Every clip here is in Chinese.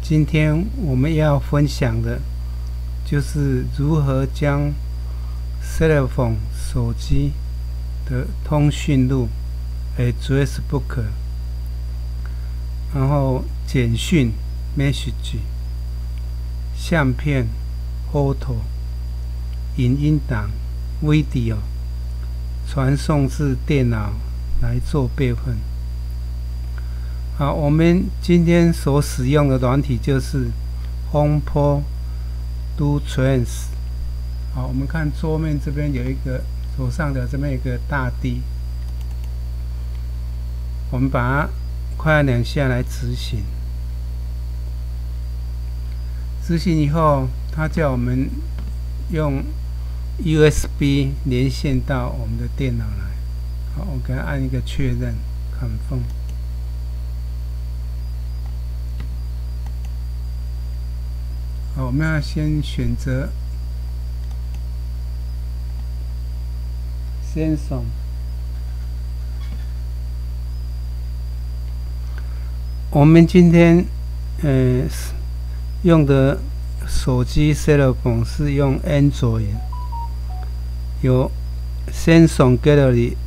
今天我们要分享的就是如何将 cell phone 手机的通讯录 address book， 然后简讯 message， 相片 photo， 影音档 video 传送至电脑来做备份。好，我们今天所使用的软体就是 HomePod Do Trans。好，我们看桌面这边有一个左上角这边有一个大 D， 我们把它快按2下来执行。执行以后，它叫我们用 USB 连线到我们的电脑来。好，我给它按一个确认 ，Confirm。好，我们要先选择Samsung。我们今天用的手机 cell phone 是用 Android， 有 Samsung Galaxy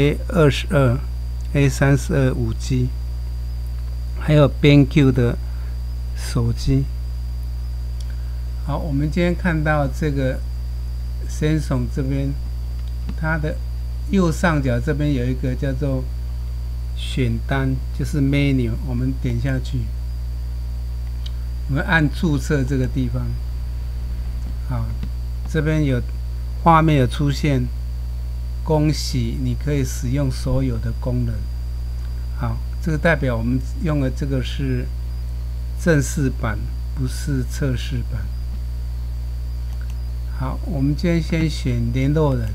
A22、A32 5G， 还有 BenQ 的手机。好，我们今天看到这个 Samsung 这边，它的右上角这边有一个叫做选单，就是 menu， 我们点下去，我们按注册这个地方。好，这边有画面有出现，恭喜你可以使用所有的功能。好，这个代表我们用的这个是正式版，不是测试版。好，我们今天先选联络人，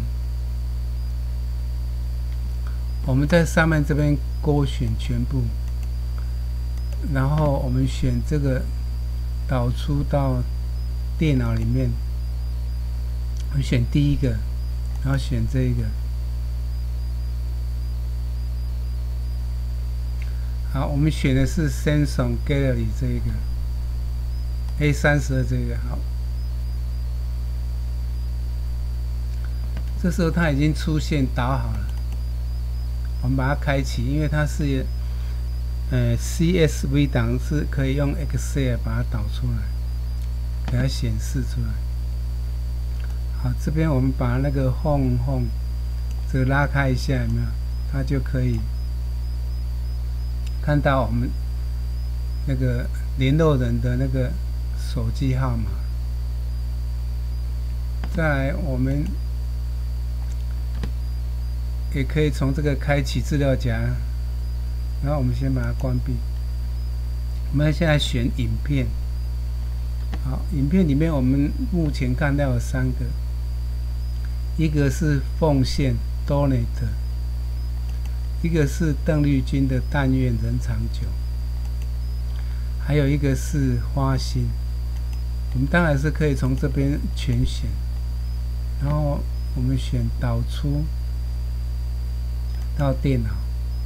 我们在上面这边勾选全部，然后我们选这个导出到电脑里面，我们选第一个，然后选这个。好，我们选的是 Samsung Galaxy 这一个 A32 这个。好，这时候它已经出现导好了，我们把它开启，因为它是CSV 档，是可以用 Excel 把它导出来，给它显示出来。好，这边我们把那个 Home 这个拉开一下，有没有？它就可以看到我们那个联络人的那个手机号码。再来，我们也可以从这个开启资料夹，然后我们先把它关闭。我们现在选影片。好，影片里面我们目前看到有3个，一个是奉献 Donate， 一个是邓丽君的但愿人长久，还有一个是花心。我们当然是可以从这边全选，然后我们选导出到电脑。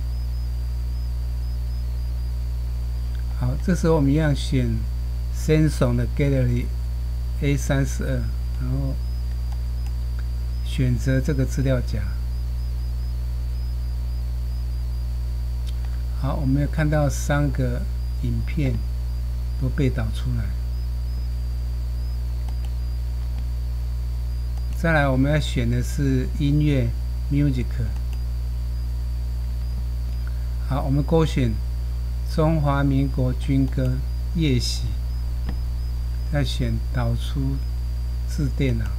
好，这时候我们一样选 Samsung 的 Galaxy A32， 然后选择这个资料夹。好，我们有看到3个影片都被导出来。再来，我们要选的是音乐 Music。好，我们勾选中华民国军歌《夜袭》，再选导出至电脑。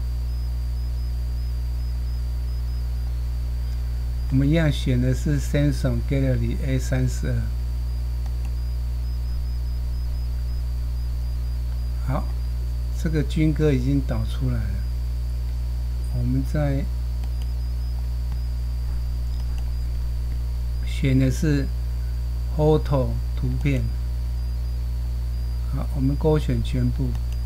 我们一样选的是 Samsung Galaxy A32。好，这个军歌已经导出来了。我们再选的是 Photo 图片。好，我们勾选全部。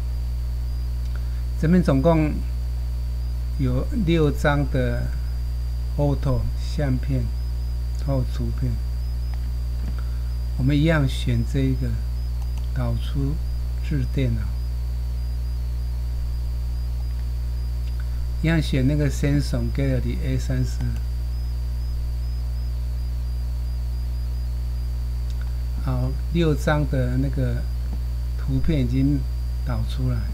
这边总共有6张的 Photo 相片或图片，我们一样选这一个导出至电脑，一样选那个 Samsung Galaxy A32。好，6张的那个图片已经导出来。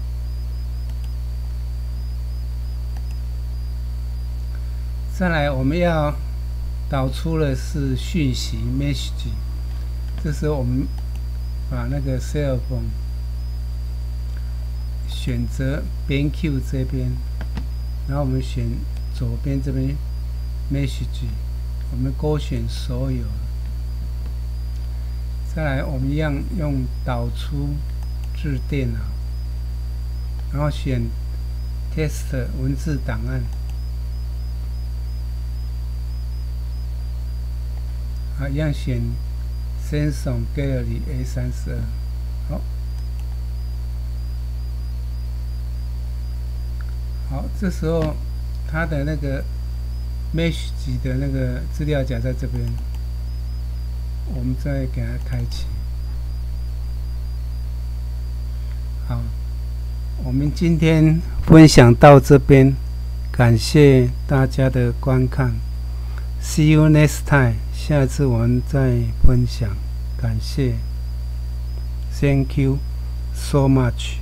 再来，我们要导出的是讯息 message。这时候我们把那个 cell phone 选择 BenQ 这边，然后我们选左边这边 message， 我们勾选所有。再来，我们一样用导出至电脑，然后选 text 文字档案。好，一样选 Samsung Galaxy A32。好，这时候它的那个 message 的那个资料夹在这边，我们再给它开启。好，我们今天分享到这边，感谢大家的观看。See you next time。下次我们再分享，感谢 ，Thank you so much。